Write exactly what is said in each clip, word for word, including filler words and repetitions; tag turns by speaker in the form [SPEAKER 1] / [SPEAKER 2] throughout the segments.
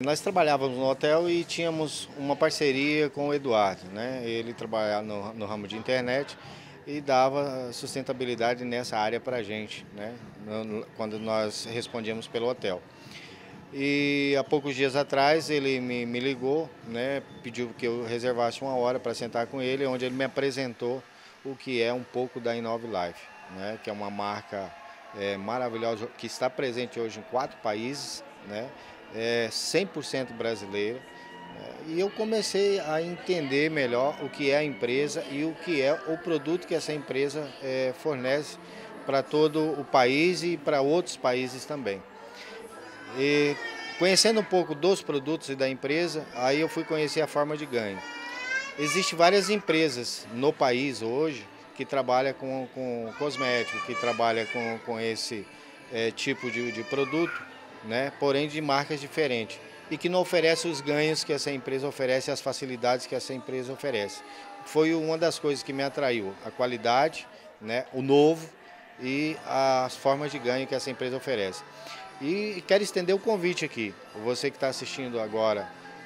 [SPEAKER 1] Nós trabalhávamos no hotel e tínhamos uma parceria com o Eduardo, né? Ele trabalhava no, no ramo de internet e dava sustentabilidade nessa área para a gente, né? No- Quando nós respondíamos pelo hotel. E há poucos dias atrás ele me, me ligou, né? Pediu que eu reservasse uma hora para sentar com ele, onde ele me apresentou o que é um pouco da Inove Life, né? Que é uma marca é, maravilhosa que está presente hoje em quatro países, né? É cem por cento brasileira. E eu comecei a entender melhor o que é a empresa e o que é o produto que essa empresa é, fornece para todo o país e para outros países também. E conhecendo um pouco dos produtos e da empresa, aí eu fui conhecer a forma de ganho. Existem várias empresas no país hoje que trabalham com, com cosmético, que trabalham com, com esse é, tipo de, de produto, né? Porém de marcas diferentes e que não oferece os ganhos que essa empresa oferece, as facilidades que essa empresa oferece. Foi uma das coisas que me atraiu, a qualidade, né? O novo e as formas de ganho que essa empresa oferece. E quero estender o convite aqui, você que está assistindo agora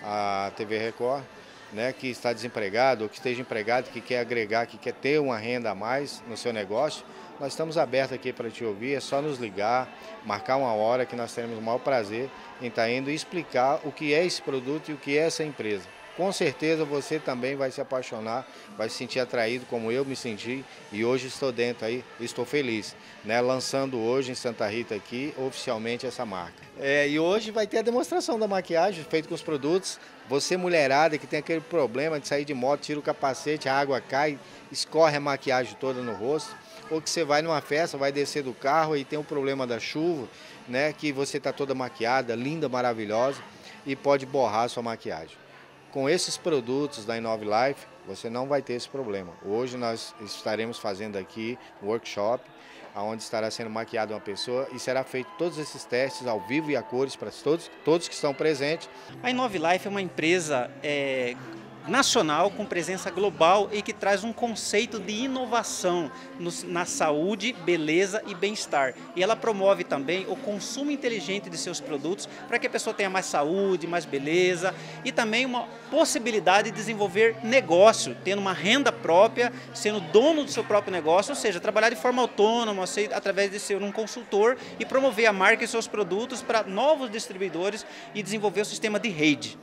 [SPEAKER 1] a T V Record, né, que está desempregado ou que esteja empregado, que quer agregar, que quer ter uma renda a mais no seu negócio, nós estamos abertos aqui para te ouvir, é só nos ligar, marcar uma hora que nós teremos o maior prazer em estar indo e explicar o que é esse produto e o que é essa empresa. Com certeza você também vai se apaixonar, vai se sentir atraído como eu me senti e hoje estou dentro aí, estou feliz, né? Lançando hoje em Santa Rita aqui oficialmente essa marca. É, e hoje vai ter a demonstração da maquiagem feita com os produtos. Você mulherada que tem aquele problema de sair de moto, tira o capacete, a água cai, escorre a maquiagem toda no rosto. Ou que você vai numa festa, vai descer do carro e tem o problema da chuva, né? Que você está toda maquiada, linda, maravilhosa e pode borrar a sua maquiagem. Com esses produtos da Inove Life, você não vai ter esse problema. Hoje nós estaremos fazendo aqui um workshop, onde estará sendo maquiada uma pessoa e será feito todos esses testes ao vivo e a cores para todos, todos que estão presentes.
[SPEAKER 2] A Inove Life é uma empresa é, nacional com presença global e que traz um conceito de inovação no, na saúde, beleza e bem-estar. E ela promove também o consumo inteligente de seus produtos para que a pessoa tenha mais saúde, mais beleza e também uma possibilidade de desenvolver negócio, tendo uma renda própria, sendo dono do seu próprio negócio, ou seja, trabalhar de forma autônoma, através de ser um consultor e promover a marca e seus produtos para novos distribuidores e desenvolver o sistema de rede.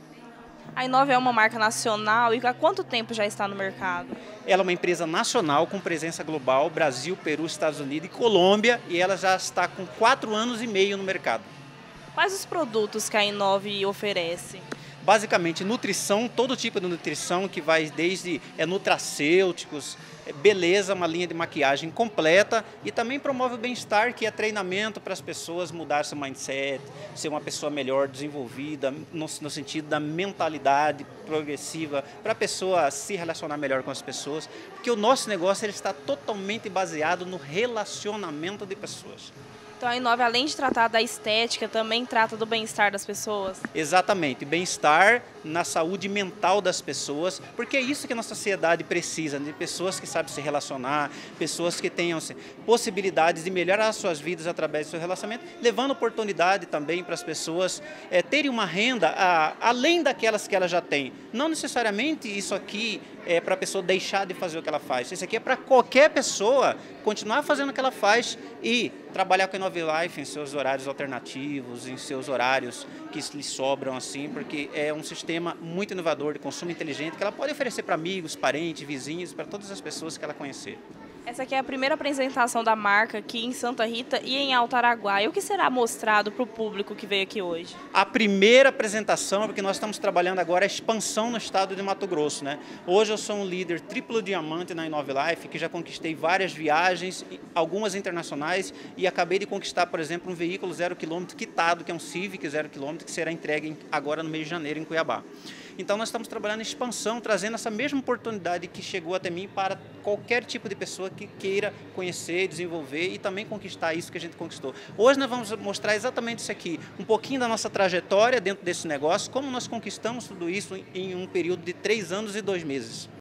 [SPEAKER 3] A Inove é uma marca nacional e há quanto tempo já está no mercado?
[SPEAKER 2] Ela é uma empresa nacional com presença global, Brasil, Peru, Estados Unidos e Colômbia, e ela já está com quatro anos e meio no mercado.
[SPEAKER 3] Quais os produtos que a Inove oferece?
[SPEAKER 2] Basicamente, nutrição, todo tipo de nutrição, que vai desde é, nutracêuticos, é, beleza, uma linha de maquiagem completa e também promove o bem-estar, que é treinamento para as pessoas mudar seu mindset, ser uma pessoa melhor desenvolvida, no, no sentido da mentalidade progressiva, para a pessoa se relacionar melhor com as pessoas, porque o nosso negócio ele está totalmente baseado no relacionamento de pessoas.
[SPEAKER 3] Então a Inove, além de tratar da estética, também trata do bem-estar das pessoas?
[SPEAKER 2] Exatamente, bem-estar na saúde mental das pessoas, porque é isso que a nossa sociedade precisa, de pessoas que sabem se relacionar, pessoas que tenham assim, possibilidades de melhorar as suas vidas através do seu relacionamento, levando oportunidade também para as pessoas é, terem uma renda a, além daquelas que elas já têm. Não necessariamente isso aqui é para a pessoa deixar de fazer o que ela faz, isso aqui é para qualquer pessoa continuar fazendo o que ela faz e trabalhar com a Inove Life em seus horários alternativos, em seus horários que lhe sobram assim, porque é um sistema muito inovador de consumo inteligente que ela pode oferecer para amigos, parentes, vizinhos, para todas as pessoas que ela conhecer.
[SPEAKER 3] Essa aqui é a primeira apresentação da marca aqui em Santa Rita e em Alto Araguaia. O que será mostrado para o público que veio aqui hoje?
[SPEAKER 2] A primeira apresentação, porque nós estamos trabalhando agora a expansão no estado de Mato Grosso, né? Hoje eu sou um líder triplo diamante na Inove Life, que já conquistei várias viagens, algumas internacionais, e acabei de conquistar, por exemplo, um veículo zero quilômetro quitado, que é um Civic zero quilômetro, que será entregue agora no mês de janeiro em Cuiabá. Então nós estamos trabalhando em expansão, trazendo essa mesma oportunidade que chegou até mim para qualquer tipo de pessoa que queira conhecer, desenvolver e também conquistar isso que a gente conquistou. Hoje nós vamos mostrar exatamente isso aqui, um pouquinho da nossa trajetória dentro desse negócio, como nós conquistamos tudo isso em um período de três anos e dois meses.